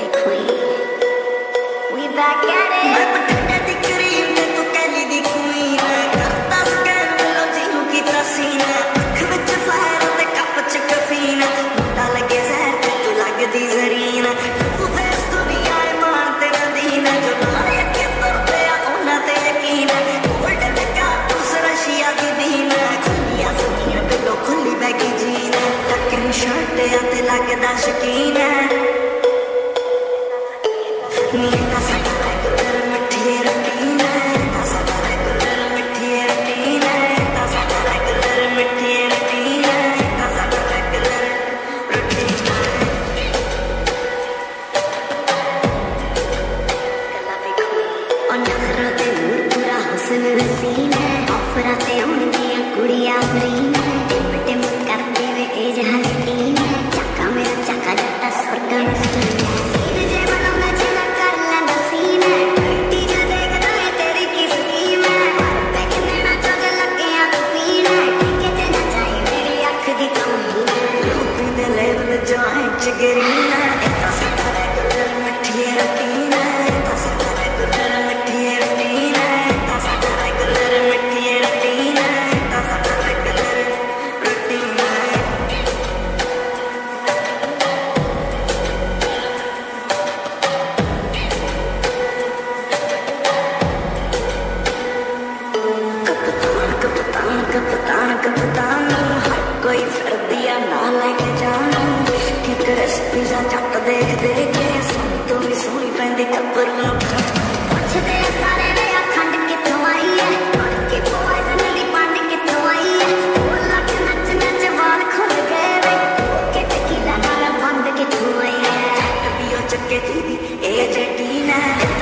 queen. We back at it. मैं bathinde दी cream ते तू cali दी queen. Krta scan billo jihnu kitta scene. अख विच fire ते cup च caffeine. Munda lagge zehar ते तू lagdi zareen. तू face duniya imaan तेरा deen. जो नाल yakke तुरदे आ उन्हां ते यकीन. Golden car तू Sruishty दी deen. खुलिया ज़मीन बिल्लो खुली बैगी जीन. लक्कन शर्ट या ते लगदा शकीन है. नीता साडा रेगुलर मिठी रूटीन है. नीता साडा रेगुलर मिठी रूटीन है. नीता साडा रेगुलर मिठी रूटीन है. नीता साडा रेगुलर रूटीन है. कलाबी कोई और नखरा ते नूर पूरा हुस्न हसीन है. ऑफरा ते आउंदियां कुड़ियां हरीन है. टिम टिम करदे वे ए जहां टीम है. चक्का मेरा चक्का जट्टा स्वर्ग मस्ती है. सीधे जे बनाना चला कर लेंदा सीन है. टीजा देखदा है तेरी की स्कीम है. बैठने ना चोगे लगियां तू पीन है. टिके ते ना जाए मेरी अख दी कमी है. रूपी दे लेवल जो है चगरीन है. इतना साडा रेगुलर मिठी रूटीन है. इतना साडा रेगुलर मिठी रूटीन है. इतना साडा रेगुलर मिठी रूटीन है. इतना साडा रेगुलर रूटीन है. कप्तान कप्तान कप्तान कप्तान हर कोई सर्दिया ना लेके जाना. कि क्रिस्पी जा जट देख देख के सुन तो भी सोनी पैंदी कपरू. पुछदे सारे वे अखंड कित्थों आई है. उड़ के पॉइजन दी पंड कित्थों आई है. ओ लट नच नच वाल खुल गए वे. के टकीला नाल बंद कित्थों आई है. जट भी ओ चक्के दी ए जटीन है.